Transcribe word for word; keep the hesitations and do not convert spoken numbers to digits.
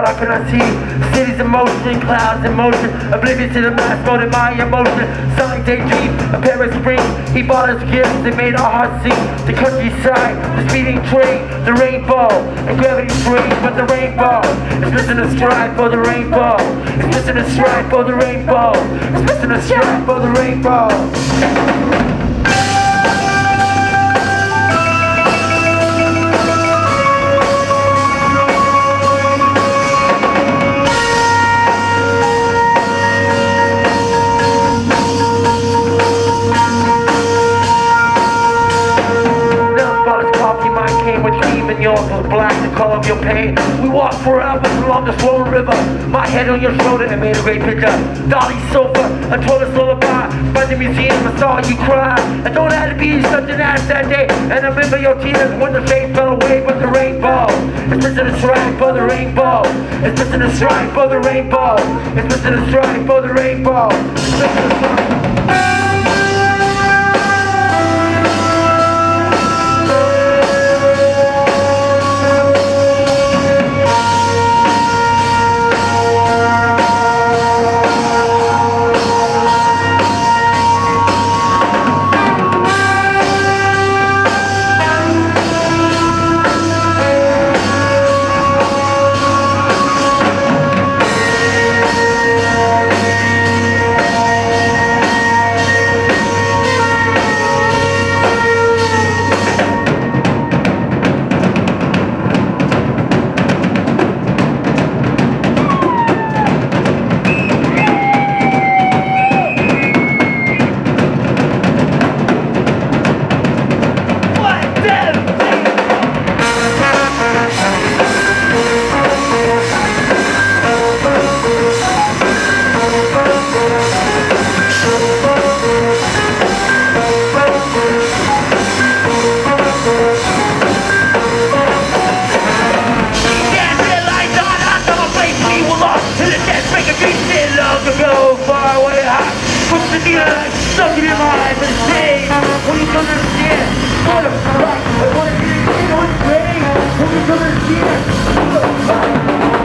I cannot see. Cities in motion, clouds in motion, oblivious to the mass mode my emotion. Sonic daydream, a Paris spring. He bought us gifts that made our hearts sing. The countryside, the speeding train, the rainbow, and gravity free. But the rainbow is missing a stripe for the rainbow. It's missing a stripe for the rainbow. It's missing a stripe for the rainbow. Yours was black, the color of your pain. We walked for hours along the swollen river. My head on your shoulder and made a great picture. Dolly's sofa, I told us lullaby. By the museum, I saw you cry. I thought it had to be such an ass that day. And I remember your tears when the face fell away. But the rainbow, it's missing a stripe for the rainbow. It's missing a stripe for the rainbow. It's missing a stripe for the rainbow. It's missing a stripe. Stuck in your mind, but it's pain. When you come to understand, what a fuck, I wanna hear you say, no, it's pain. When you come to understand, what a fuck.